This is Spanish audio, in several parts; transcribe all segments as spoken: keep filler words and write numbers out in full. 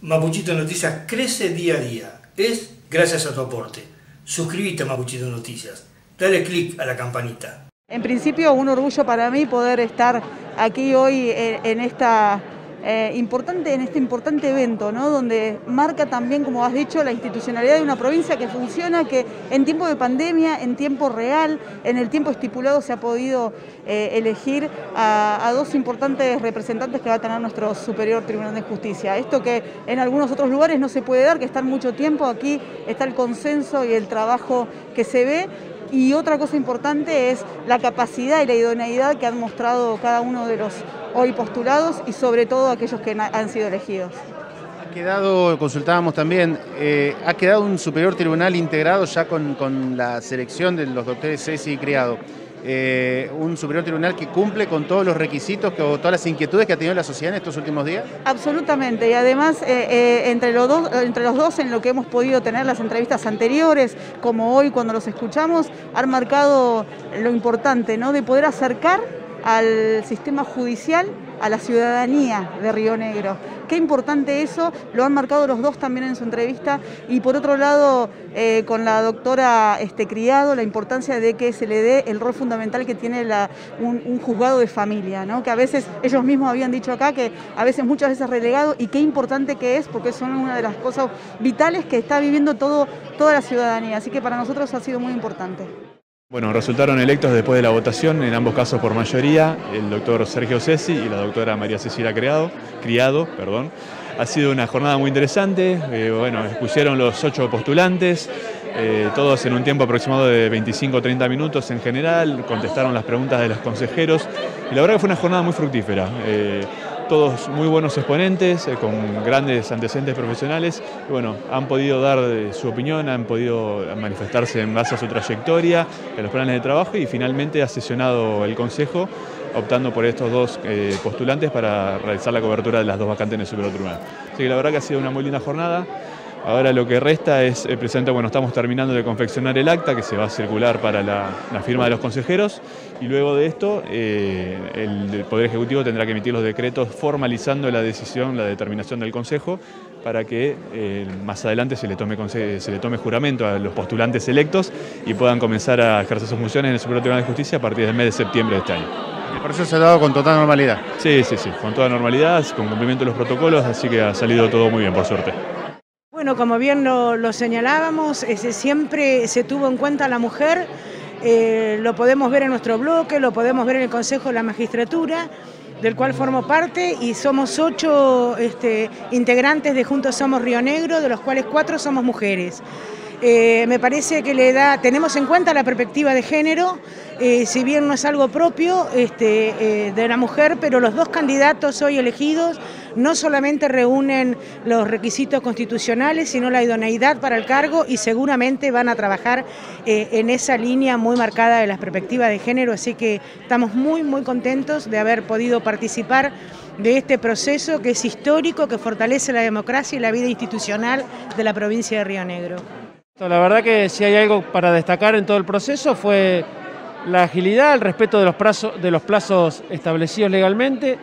Mapuchito Noticias crece día a día. Es gracias a tu aporte. Suscríbete a Mapuchito Noticias. Dale click a la campanita. En principio, un orgullo para mí poder estar aquí hoy en esta eh, importante, en este importante evento, ¿no? Donde marca también, como has dicho, la institucionalidad de una provincia que funciona, que en tiempo de pandemia, en tiempo real, en el tiempo estipulado se ha podido eh, elegir a, a dos importantes representantes que va a tener nuestro Superior Tribunal de Justicia. Esto que en algunos otros lugares no se puede dar, que están mucho tiempo, aquí está el consenso y el trabajo que se ve. Y otra cosa importante es la capacidad y la idoneidad que han mostrado cada uno de los hoy postulados y sobre todo aquellos que han sido elegidos. Ha quedado, consultábamos también, eh, ha quedado un superior tribunal integrado ya con, con la selección de los doctores Ceci y Criado. Eh, un superior tribunal que cumple con todos los requisitos que, o todas las inquietudes que ha tenido la sociedad en estos últimos días. Absolutamente, y además eh, eh, entre, los dos, entre los dos en lo que hemos podido tener las entrevistas anteriores, como hoy cuando los escuchamos, han marcado lo importante, ¿no? De poder acercar al sistema judicial a la ciudadanía de Río Negro. Qué importante eso, lo han marcado los dos también en su entrevista, y por otro lado, eh, con la doctora este, Criado, la importancia de que se le dé el rol fundamental que tiene la, un, un juzgado de familia, ¿no? Que a veces, ellos mismos habían dicho acá, que a veces, muchas veces relegado, y qué importante que es, porque son una de las cosas vitales que está viviendo todo, toda la ciudadanía, así que para nosotros ha sido muy importante. Bueno, resultaron electos después de la votación, en ambos casos por mayoría, el doctor Sergio Ceci y la doctora María Cecilia Criado. Criado perdón. Ha sido una jornada muy interesante, eh, bueno, expusieron los ocho postulantes, eh, todos en un tiempo aproximado de veinticinco a treinta minutos en general, contestaron las preguntas de los consejeros, y la verdad que fue una jornada muy fructífera. Eh, Todos muy buenos exponentes, eh, con grandes antecedentes profesionales, y bueno, han podido dar eh, su opinión, han podido manifestarse en base a su trayectoria, a los planes de trabajo, y finalmente ha sesionado el Consejo optando por estos dos eh, postulantes para realizar la cobertura de las dos vacantes en el Superior Tribunal. Así que la verdad que ha sido una muy linda jornada. Ahora lo que resta es, eh, precisamente, bueno, estamos terminando de confeccionar el acta que se va a circular para la, la firma de los consejeros, y luego de esto eh, el, el Poder Ejecutivo tendrá que emitir los decretos formalizando la decisión, la determinación del Consejo, para que eh, más adelante se le, tome, se le tome juramento a los postulantes electos y puedan comenzar a ejercer sus funciones en el Superior Tribunal de Justicia a partir del mes de septiembre de este año. El proceso se ha dado con total normalidad. Sí, sí, sí, con toda normalidad, con cumplimiento de los protocolos, así que ha salido todo muy bien, por suerte. Bueno, como bien lo, lo señalábamos, ese, siempre se tuvo en cuenta a la mujer, eh, lo podemos ver en nuestro bloque, lo podemos ver en el Consejo de la Magistratura, del cual formo parte, y somos ocho este, integrantes de Juntos Somos Río Negro, de los cuales cuatro somos mujeres. Eh, me parece que le da, tenemos en cuenta la perspectiva de género, eh, si bien no es algo propio este, eh, de la mujer, pero los dos candidatos hoy elegidos no solamente reúnen los requisitos constitucionales, sino la idoneidad para el cargo, y seguramente van a trabajar eh, en esa línea muy marcada de la perspectiva de género, así que estamos muy, muy contentos de haber podido participar de este proceso que es histórico, que fortalece la democracia y la vida institucional de la provincia de Río Negro. La verdad que si hay algo para destacar en todo el proceso fue la agilidad, el respeto de los plazos, de los plazos establecidos legalmente,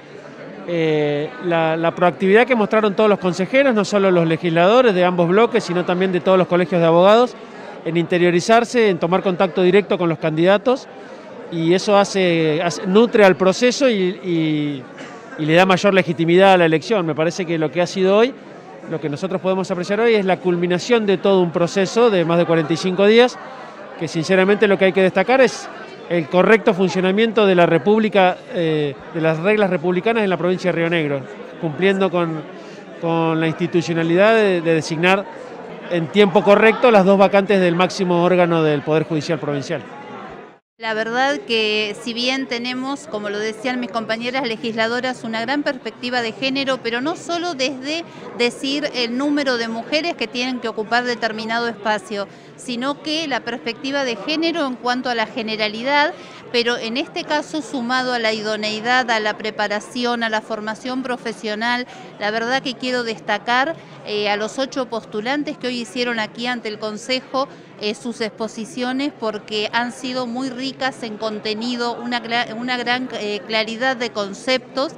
eh, la, la proactividad que mostraron todos los consejeros, no solo los legisladores de ambos bloques, sino también de todos los colegios de abogados, en interiorizarse, en tomar contacto directo con los candidatos, y eso hace, hace nutre al proceso y, y, y le da mayor legitimidad a la elección. Me parece que lo que ha sido hoy, lo que nosotros podemos apreciar hoy, es la culminación de todo un proceso de más de cuarenta y cinco días, que sinceramente lo que hay que destacar es el correcto funcionamiento de la República, eh, de las reglas republicanas en la provincia de Río Negro, cumpliendo con, con la institucionalidad de, de designar en tiempo correcto las dos vacantes del máximo órgano del Poder Judicial Provincial. La verdad que si bien tenemos, como lo decían mis compañeras legisladoras, una gran perspectiva de género, pero no solo desde decir el número de mujeres que tienen que ocupar determinado espacio, sino que la perspectiva de género en cuanto a la generalidad, pero en este caso sumado a la idoneidad, a la preparación, a la formación profesional. La verdad que quiero destacar eh, a los ocho postulantes que hoy hicieron aquí ante el Consejo eh, sus exposiciones, porque han sido muy ricas en contenido, una, una gran eh, claridad de conceptos.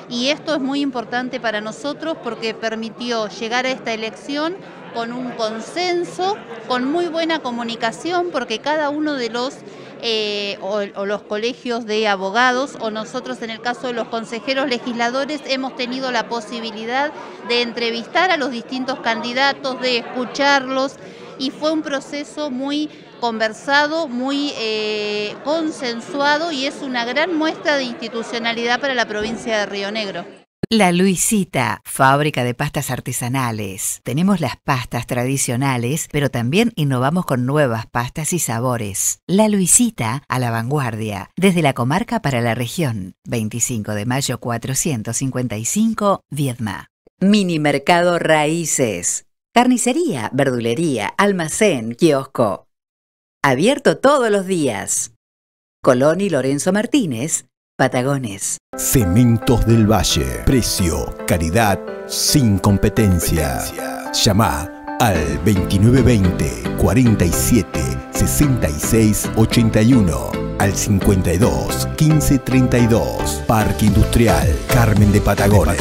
y esto es muy importante para nosotros porque permitió llegar a esta elección con un consenso, con muy buena comunicación, porque cada uno de los Eh, o, o los colegios de abogados o nosotros en el caso de los consejeros legisladores hemos tenido la posibilidad de entrevistar a los distintos candidatos, de escucharlos y fue un proceso muy conversado, muy eh, consensuado y es una gran muestra de institucionalidad para la provincia de Río Negro. La Luisita, fábrica de pastas artesanales. Tenemos las pastas tradicionales, pero también innovamos con nuevas pastas y sabores. La Luisita, a la vanguardia, desde la comarca para la región. veinticinco de mayo cuatrocientos cincuenta y cinco, Viedma. Mini Mercado Raíces. Carnicería, verdulería, almacén, kiosco. Abierto todos los días. Colón y Lorenzo Martínez, Patagones. Cementos del Valle. Precio, calidad, sin competencia. Llama al veintinueve veinte, cuarenta y siete, sesenta y seis ochenta y uno, al cincuenta y dos, quince treinta y dos. Parque Industrial Carmen de Patagones.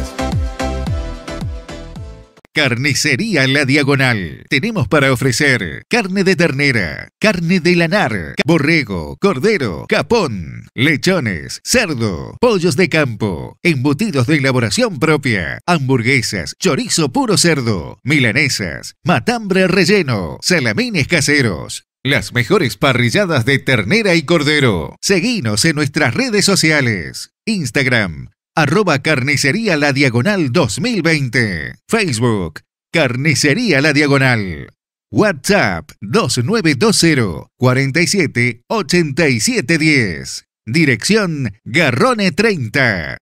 Carnicería La Diagonal. Tenemos para ofrecer carne de ternera, carne de lanar, borrego, cordero, capón, lechones, cerdo, pollos de campo, embutidos de elaboración propia, hamburguesas, chorizo puro cerdo, milanesas, matambre relleno, salamines caseros. Las mejores parrilladas de ternera y cordero. Seguinos en nuestras redes sociales. Instagram, arroba Carnicería La Diagonal dos mil veinte. Facebook, Carnicería La Diagonal. WhatsApp dos nueve dos cero, cuarenta y siete, ochenta y siete diez. Dirección Garrone treinta.